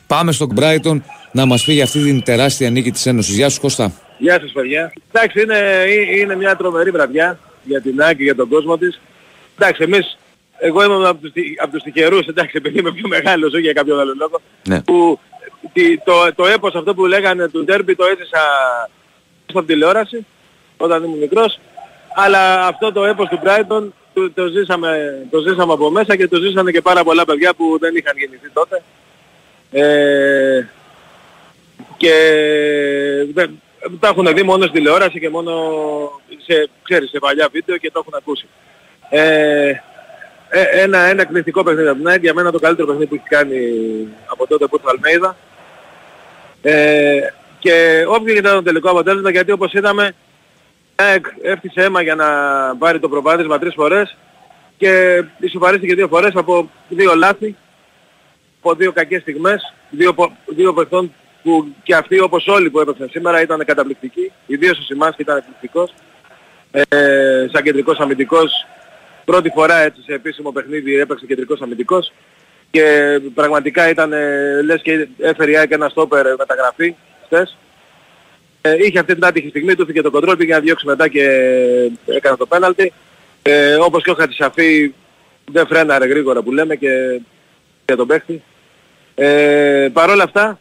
Πάμε στον Brighton να μας πει για αυτή την τεράστια νίκη της Ένωσης. Γεια σου Κώστα. Γεια σας παιδιά. Εντάξει, είναι μια τρομερή βραδιά για την ΑΕΚ και για τον κόσμο της. Εντάξει, εγώ είμαι από τους τυχερούς, εντάξει, επειδή είμαι πιο μεγάλος, όχι για κάποιον άλλο λόγο, Ναι. που το έπος αυτό που λέγανε του ντέρμπι το έζησα στην τηλεόραση όταν ήμουν μικρός, αλλά αυτό το έπος του Brighton το ζήσαμε από μέσα και το ζήσανε και πάρα πολλά παιδιά που δεν είχαν γεννηθεί τότε. Και τα έχουν δει μόνο στην τηλεόραση και μόνο σε παλιά βίντεο και το έχουν ακούσει. Ένα εκπληκτικό παιχνίδι από την ΑΕΚ, για μένα το καλύτερο παιχνίδι που έχει κάνει από τότε που ήρθε ο Αλμέιδα. Και όποιο ήταν το τελικό αποτέλεσμα, γιατί όπως είδαμε η ΑΕΚ έφτιασε αίμα για να πάρει το προβάδισμα 3 φορές και ισοφαρίστηκε 2 φορές από 2 λάθη, από 2 κακές στιγμές, 2 παιχτών που και αυτοί όπως όλοι που έπαιξαν σήμερα ήταν καταπληκτικοί, ιδίως ο Σιμάνσκι ήταν εκπληκτικός, σαν κεντρικός αμυντικός, πρώτη φορά έτσι σε επίσημο παιχνίδι έπαιξε κεντρικός αμυντικός και πραγματικά ήταν λες και έφερε η ΑΕΚ ένα στόπερ μεταγραφή χθες. Είχε αυτή την άτυχη στιγμή, του έφυγε το κοντρόλ, πήγε να διώξει μετά και έκανε το πέναλτι. Όπως και ο Χατσισαφή δεν φρέναρε γρήγορα που λέμε και για τον παίχτη. Παρ' όλα αυτά,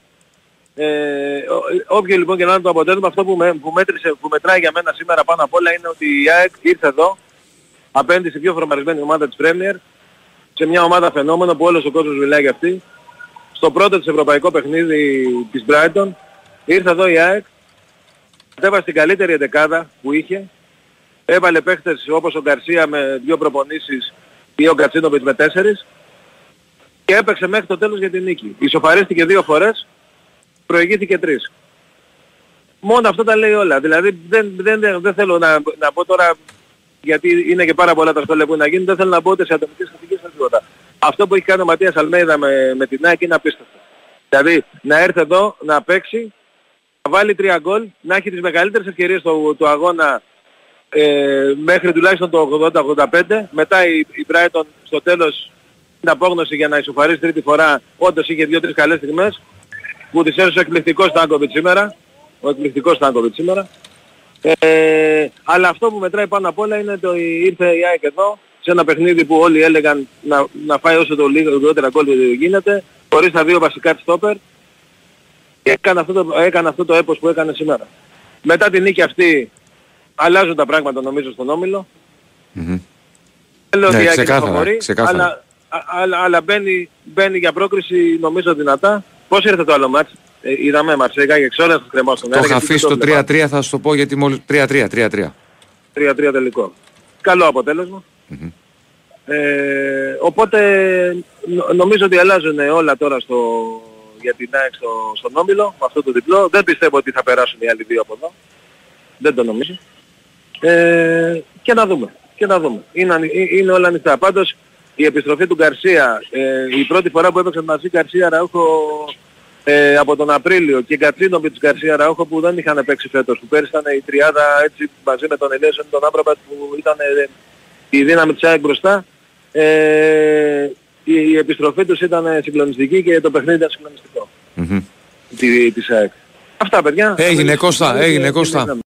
όποιο λοιπόν και να είναι το αποτέλεσμα, αυτό που μετράει για μένα σήμερα πάνω απ' όλα είναι ότι η ΑΕΚ ήρθε εδώ απέναντι στη πιο φορμαρισμένη ομάδα της Premier, σε μια ομάδα φαινόμενο που όλος ο κόσμος μιλάει για αυτή. Στο πρώτο της ευρωπαϊκό παιχνίδι της Brighton, ήρθε εδώ η ΑΕΚ, κατέβασε την καλύτερη εντεκάδα που είχε, έβαλε παίχτες όπως ο Γκαρσία με 2 προπονήσεις ή ο Κατσίνοβιτς με 4 και έπαιξε μέχρι το τέλος για την νίκη. Ισοφαρίστηκε 2 φορές, προηγήθηκε 3. Μόνο αυτό τα λέει όλα. Δηλαδή δεν θέλω να πω τώρα, γιατί είναι και πάρα πολλά τα σχόλια που να γίνουν, δεν θέλω να πω ούτε σε ατομικές κριτικές σε τίποτα. Αυτό που έχει κάνει ο Ματίας Αλμέιδα με την ΑΕΚ είναι απίστευτο. Δηλαδή να έρθει εδώ, να παίξει, να βάλει 3 γκολ, να έχει τις μεγαλύτερες ευκαιρίες του αγώνα μέχρι τουλάχιστον το 80-85. Μετά η Brighton στο τέλος την απόγνωση για να ισοφαρίσει τρίτη φορά, όντως είχε 2-3 καλές στιγμές που της έδωσε ο εκπληκτικός Στάνκοβιτς σήμερα. Αλλά αυτό που μετράει πάνω απ' όλα είναι το ήρθε η ΑΕΚ εδώ σε ένα παιχνίδι που όλοι έλεγαν να φάει όσο το λιγότερα γκολ γίνεται, χωρίς τα 2 βασικά της στόπερ, και έκανε αυτό το έπος που έκανε σήμερα. Μετά την νίκη αυτή αλλάζουν τα πράγματα νομίζω στον Όμιλο. Λέω ότι η ΑΕΚ ξεκάθαρα. Αλλά μπαίνει για πρόκριση νομίζω δυνατά. Πώς ήρθε το άλλο μάτς? Είδαμε Μαρσέγα και εξόλας τους κρεμάσουν. Το είχα αφήσει στο 3-3, θα σου το πω γιατί μόλις 3-3. 3-3 τελικό. Καλό αποτέλεσμα. Οπότε νομίζω ότι αλλάζουν όλα τώρα για την ΑΕΚ στον Όμιλο με αυτό το διπλό. Δεν πιστεύω ότι θα περάσουν οι άλλοι 2 από εδώ. Δεν το νομίζω. Και να δούμε. Είναι όλα ανοιχτά. Πάντως η επιστροφή του Γκαρσία, η πρώτη φορά που έπαιξαν μαζί Γκαρσία Ραούχο από τον Απρίλιο και Κατσίνοβιτς Γκαρσία Ραούχο που δεν είχαν παίξει φέτος, που πέρυσι ήταν η τριάδα έτσι μαζί με τον Ελέζον και τον Άμπραμπατ που ήταν η δύναμη της ΑΕΚ μπροστά. Η επιστροφή τους ήταν συγκλονιστική και το παιχνίδι ήταν συγκλονιστικό της ΑΕΚ. Αυτά παιδιά. Έγινε Κώστα.